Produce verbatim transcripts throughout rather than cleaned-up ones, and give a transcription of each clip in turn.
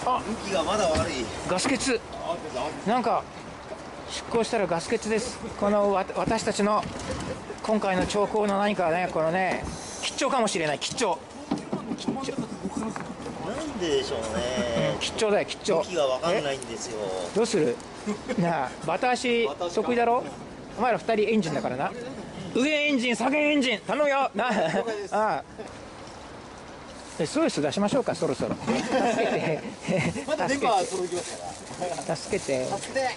あ、 向きがまだ悪い。 ガス欠。なんか出航したらガス欠です。このわ私たちの今回の兆候の何かね、このね、吉兆かもしれない。吉兆。 なんででしょうね。 吉兆だよ、吉兆。 向きがわかんないんですよ。 どうする？なあ、バタ足得意だろ？お前らふたりエンジンだからな。上エンジン、下げエンジン、頼むよ。なあ、ああ。エスオーエス 出しましょうか、そろそろ。助けて。 まだ電波は届きますから。 助けて。 助けて。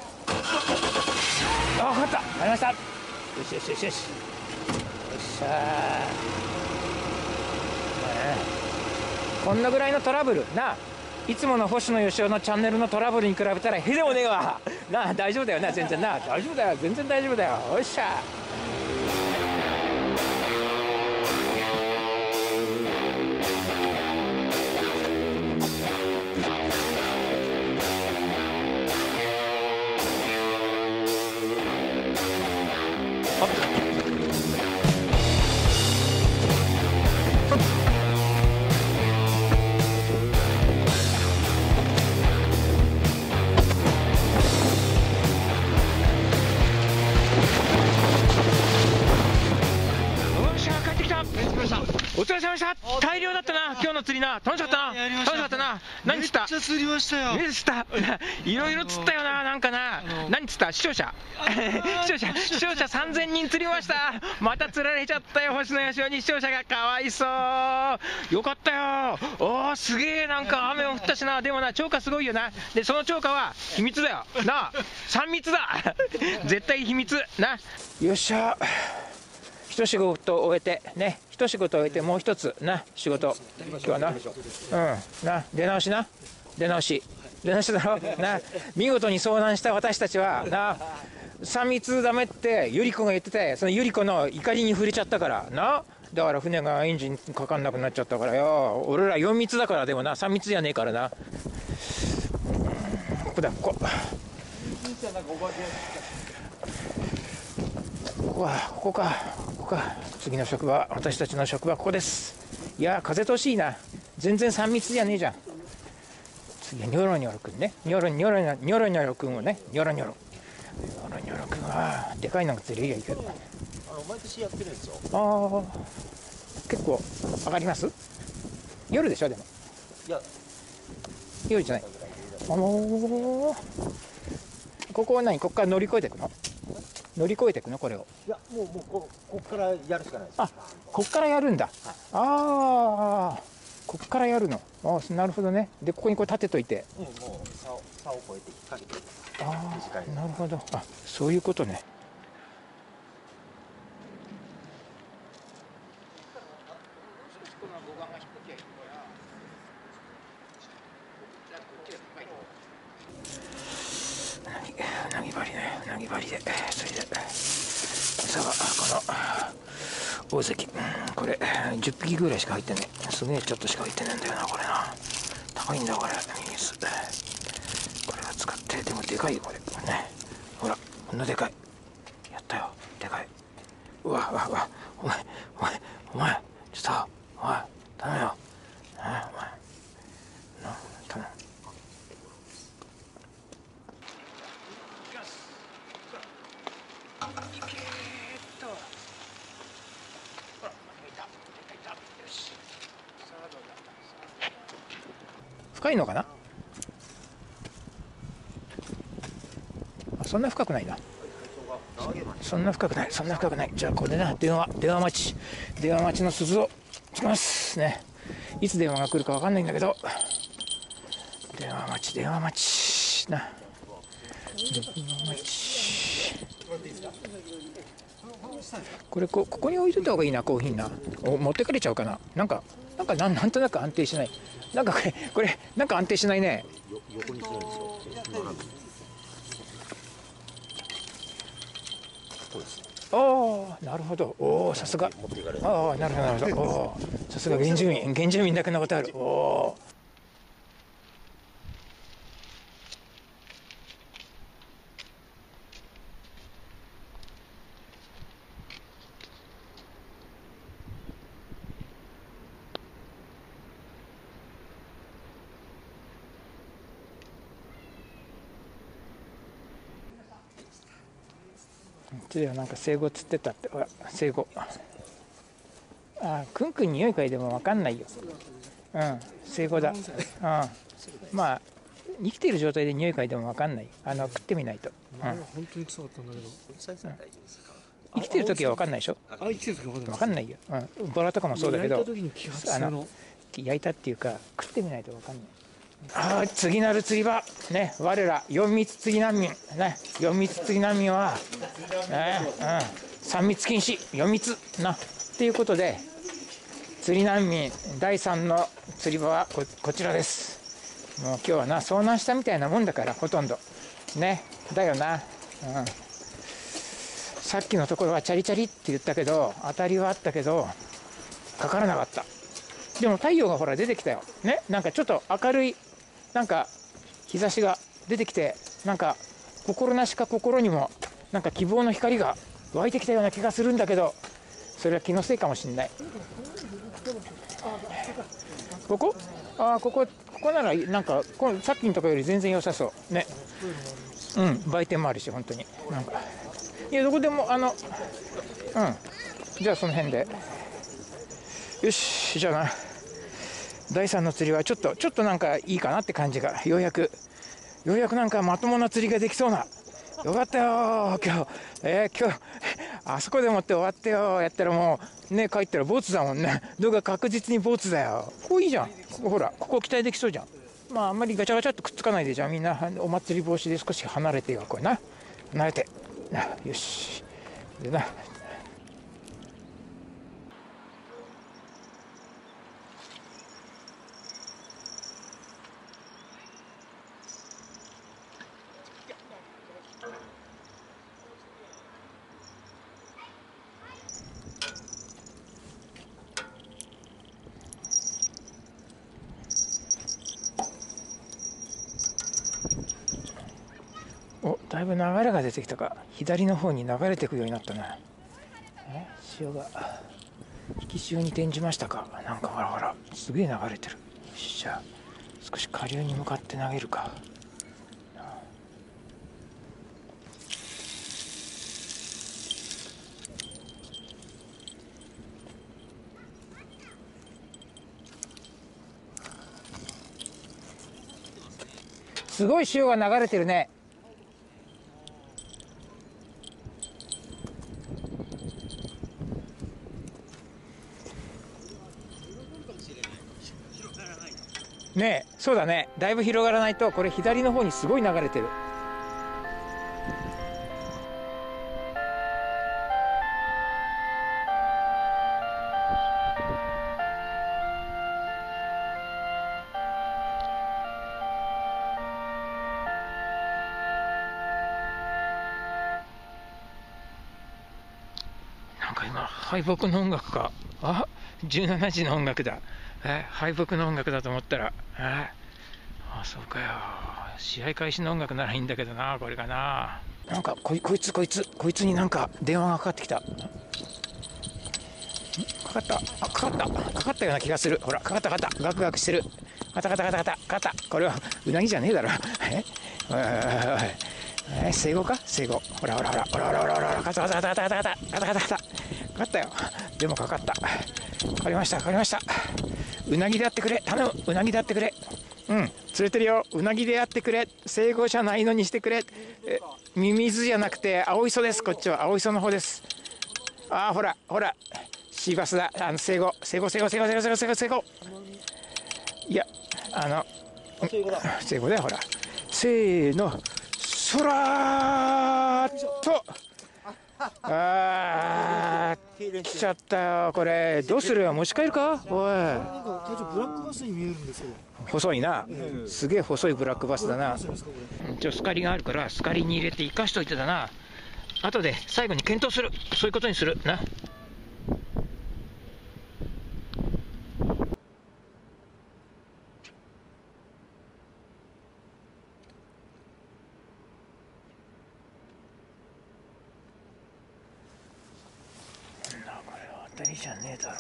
あ、分かった。ありました。よしよしよしよし。よっしゃー。こんなぐらいのトラブルなあ、いつもの星野義雄のチャンネルのトラブルに比べたらへでもねえわなあ。大丈夫だよな、全然な、大丈夫だよ、全然大丈夫だよ。よっしゃ。お疲れ様でした。大量だったな、今日の釣りな。楽しかったな。楽しかったな。何釣った？ めっちゃ釣りましたよ。 何釣った？いろいろ釣ったよな、なんかな。何釣った？視聴者。視聴者、視聴者さんぜんにん釣りました。また釣られちゃったよ、星野義雄に視聴者が。かわいそう。よかったよ。おー、すげえ、なんか雨も降ったしな。でもな、釣果すごいよな。で、その釣果は秘密だよ。なあ、さん密だ。絶対秘密。な。よっしゃ。一仕事終えてね、一仕事終えてもう一つな仕事、今日はな、うんな、出直しな、出直し出直しだろな。見事に遭難した私たちはな、さん密ダメってゆり子が言ってて、そのゆり子の怒りに触れちゃったからな。だから船がエンジンかかんなくなっちゃったからよ。俺らよん密だから。でもな、さん密じゃねえからな。ここだ、ここここはここか、ここか。次の職場、私たちの職場ここです。いや風通しいいな。全然さん密じゃねえじゃん。次はニョロニョロくんね。ニョロニョロニョロニョロニョロくんをね、ニョロニョロニョロニョロくんはでかいのが釣れりゃいいけど、 あの毎年やってるんですよ。 ああ、結構上がります。夜でしょ？でもいや、 夜じゃない。あのー、ここは何？ここから乗り越えていくの？乗り越えていくのこれを？ いや、もうもうここっからやるしかないです。 あ、こっからやるんだ。はい、ああ、こっからやるの。あ、なるほどね。でここにこう立てといて、 うん、もう竿竿を越えて引っ掛けて。 あ短い。 あ、なるほど。あ、そういうことね。うなぎ針ね、うなぎ針で、それで餌はこの大関、これじゅっぴきぐらいしか入ってねえ。すげえちょっとしか入ってねえんだよな、これな。高いんだこれ、ミニス。これを使って、でもでかいよこれね。ほら、こんなでかい。やったよ、でかい。うわうわうわ、お前お前お前ちょっとおい頼むよ、お前な、頼む。深いのかな。そんな深くないな。そんな深くない、そんな深くない。じゃあこれでな、電話電話待ち電話待ちの鈴をつけますね。いつ電話が来るか分かんないんだけど、電話待ち電話待ちな、電話待ち。これこここに置いといた方がいいな、コーヒーな。お、持ってかれちゃうかな。なんかなんかなんなんとなく安定しない。なんかこれこれなんか安定しないね。 横にするんですよ。そうです。 ああ、なるほど。おお、さすが。ああ、なるほどなるほど。おお、さすが原住民、原住民だけのことある。おお。 ってたよ、なんか生後釣ってたって。ほら生後。あ、くんくん匂い嗅いでも分かんないよ。うん、生後だ。うん、まあ生きている状態で匂い嗅いでも分かんない。あの食ってみないと。うん、本当に臭かったんだけど。生きてる時は分かんないでしょ。あ、生きてる時は分かんないよ。うん、ボラとかもそうだけど、あの焼いたっていうか食ってみないと分かんない。ああ、次なる釣り場ね、我ら四密釣り難民ね、四密釣り難民は、ね、うん、三密禁止、四密なっていうことで、釣り難民だいさんの釣り場は こ, こちらです。もう今日はな、遭難したみたいなもんだから、ほとんどね、だよな、うん、さっきのところはチャリチャリって言ったけど、当たりはあったけどかからなかった。でも太陽がほら出てきたよね、なんかちょっと明るい、なんか日差しが出てきて、なんか心なしか心にもなんか希望の光が湧いてきたような気がするんだけど、それは気のせいかもしれない。ここ、あ、ここ、ここならなんかこのさっきのところより全然良さそうね。うん、売店もあるし、本当になんか、いや、どこでも、あの、うん、じゃあその辺でよし。じゃあな、だいさんの釣りはちょっとちょっとなんかいいかなって感じが、ようやくようやくなんかまともな釣りができそうな。よかったよ今日、えー、今日あそこでもって終わってよ、やったらもうね、帰ったらボツだもんね。動画確実にボツだよ。ここいいじゃん、ここほら、ここ期待できそうじゃん。まああんまりガチャガチャっとくっつかないで、じゃあみんなお祭り防止で少し離れてよ、これな、離れてな、よしでな。お、だいぶ流れが出てきたか。左の方に流れていくようになったな。え、潮が引き潮に転じましたか。なんかほらほら、すげえ流れてる。よし、じゃあ少し下流に向かって投げるか。すごい潮が流れてるね。ねえ、そうだね、だいぶ広がらないと。これ左の方にすごい流れてる。なんか今敗北の音楽か。あ、じゅうしちじの音楽だ。え、敗北の音楽だと思ったら、え、あ、そうかよ。試合開始の音楽ならいいんだけどな、これかな。なんかこい、こいつこいつこいつになんか電話がかかってきた。かかった、あ、かかったかかったような気がする。ほら、かかったかかった、ガクガクしてる。かかったかかったかかったかかった。これはうなぎじゃねえだろ。え、おいおいおいおい、え、生後か、生後。ほらほらほらほらほらほらほら、かかったかかったかかったかかったかかったかかったかかったよ。でもかかった。かかりましたかかりました。うなぎであってくれ、頼む、うなぎであってくれ。うん、釣れてるよ。うなぎであってくれ。生後じゃないのにしてくれ。え、ミミズじゃなくて青磯です。こっちは青磯の方です。ああ、ほらほら、シーバスだ。あの生後生後生後生後生後生後生後生後。いや、あの生後だよ。ほら、せーの、そらーっと。あー、来ちゃったよ。これどうするよ、持ち帰るか。おい、 ブラックバスに見えるんですけど。 細いな、すげえ細いブラックバスだな。一応スカリがあるからスカリに入れて生かしといてだな。後で最後に検討する、そういうことにするな。これは当たりじゃねえだろう。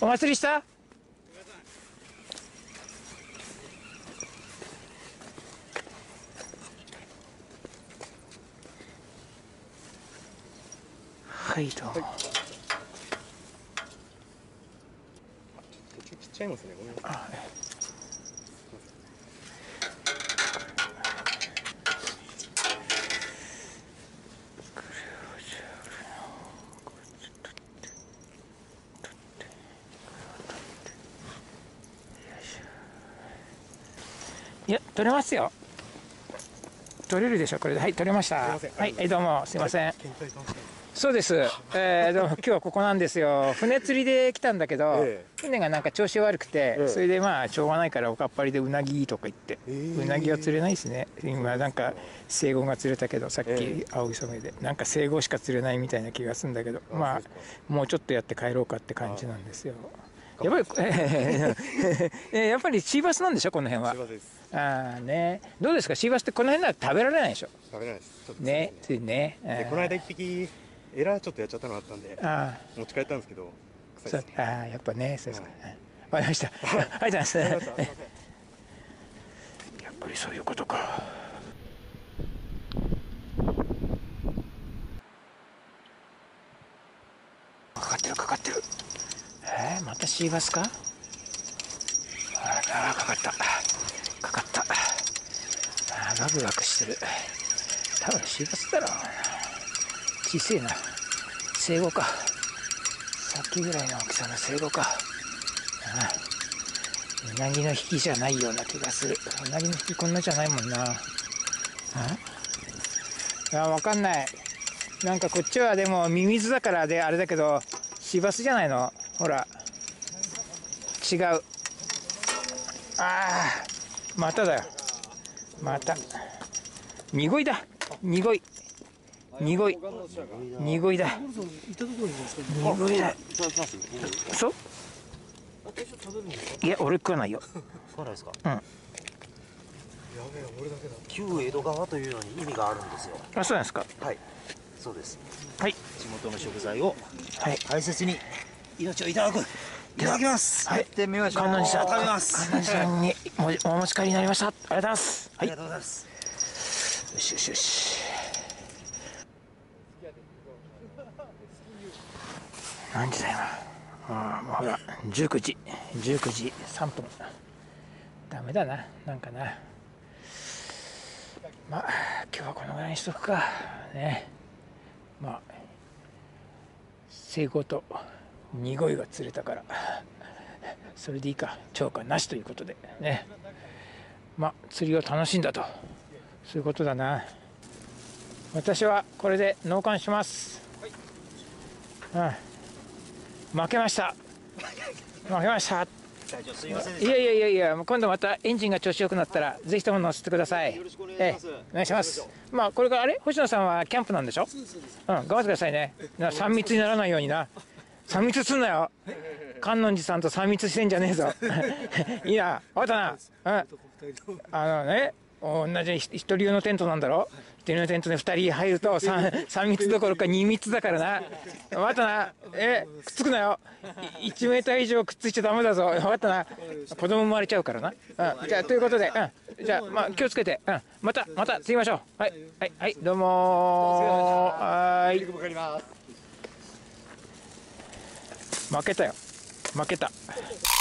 お祭りした？はいどうも。 途中切っちゃいますね。ごめんなさい。 いや、取れますよ。取れるでしょ、これで。はい、取れました。はい、はい、どうも、すいません。そうです。えー、どうも、今日はここなんですよ。船釣りで来たんだけど、ええ、船がなんか調子悪くて、ええ、それでまあ、しょうがないから、おかっぱりでうなぎとか言って、えー、うなぎは釣れないですね。今、なんか、生後が釣れたけど、さっき、青磯目で、なんか生後しか釣れないみたいな気がするんだけど、まあ、もうちょっとやって帰ろうかって感じなんですよ。やっぱり、えー、やっぱりシーバスなんでしょ、この辺は。シーバスです。ああね、どうですか、シーバスってこの辺なら食べられないでしょ。食べられないです。ね、ついね。 で、この間一匹エラーちょっとやっちゃったのあったんで、あ持ち帰ったんですけど。 そう、ああ、やっぱね、そうですか。わかりました。ありがとうございます。やっぱりそういうことか。かかってる、かかってる。えー、またシーバスか？ああ、かかった。かかった。ああ、バクバクしてる。多分シーバスだろう。小せえな。生後か。さっきぐらいの大きさの生後か。ああ、うなぎの引きじゃないような気がする。うなぎの引きこんなじゃないもんな。ああ、いや、わかんない。なんかこっちはでもミミズだからであれだけど、シーバスじゃないの。ほら。違う。ああ、まただよ。また。濁いだ。濁い。濁い。濁いだ。濁いだ。そう？いや、俺食わないよ。 食わないですか？ うん。 旧江戸川というのに意味があるんですよ。 あ、そうなんですか。 はい。そうです。 はい。 地元の食材をはい大切に命をいただく。いただきます。 はい。 行ってみましょう。 観音寺さん、 食べます。 観音寺さんにおお持ち帰りになりました。ありがとうございます。はい。 ありがとうございます。 よしよしよし。何時だ今。ああ、もうほら、じゅうくじ、じゅうくじさんぷん。ダメだな、なんかな。まあ、今日はこのぐらいにしとくか。ね。まあ、生後と濁いが釣れたから、それでいいか、釣果なしということでね。まあ、釣りを楽しんだと。そういうことだな。私はこれで納棺します。はい、うん、負けました。負けました。 隊長すいませんでいした。 やいやいやいや、今度またエンジンが調子よくなったらぜひとも乗せてください。 よろしくお願いします。 ええ、お願いします。まあこれからあれ星野さんはキャンプなんでしょ。うん、頑張ってくださいね。なさん密にならないようにな。さん密すんなよ。観音寺さんとさん密してんじゃねえぞ。いいな、分かったな。うん、あのね、同じ一人用のテントなんだろ。一人のテントでふたり入ると 3, 3密どころかに密だからな。分かったな。え、くっつくなよ。いちメーター以上くっついちゃダメだぞ。分かったな。子供生まれちゃうからな。うん、じゃあということで、うん、じゃあまあ気をつけて、うん、またまた次ましょう。はいはいはい、どうもー。はい。負けたよ。負けた。